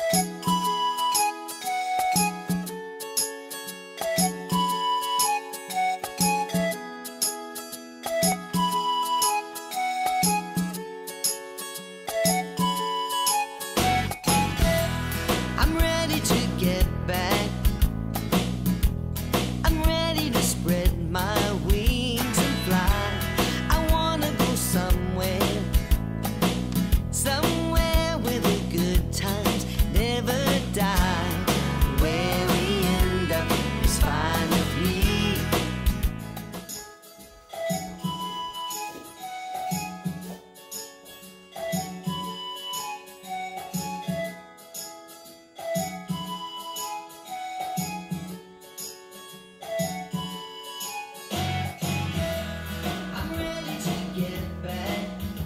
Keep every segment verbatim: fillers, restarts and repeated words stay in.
I'm ready to get back. I'm ready to spread my wings and fly. I wanna go somewhere, somewhere where the good times never die. Where we end up is fine with me. I'm ready to get back.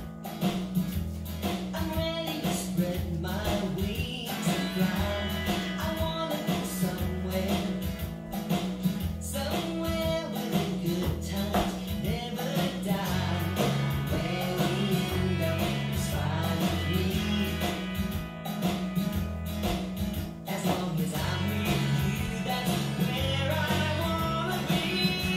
I'm ready to spread my wings and fly. I wanna go somewhere, somewhere where the good times never die. Where we end up is fine with me. As long as I'm with you, that's where I wanna be.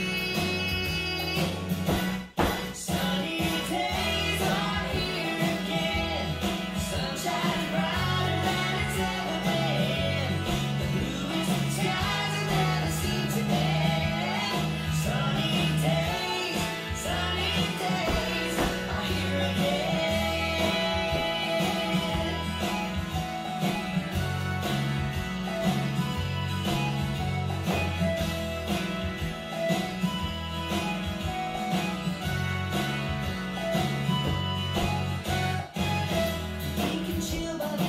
Sunny days are here again. Sun shines brighter than it's ever been. The bluest skies have never seemed to end. Sunny days, sunny days are here again. We can chill by the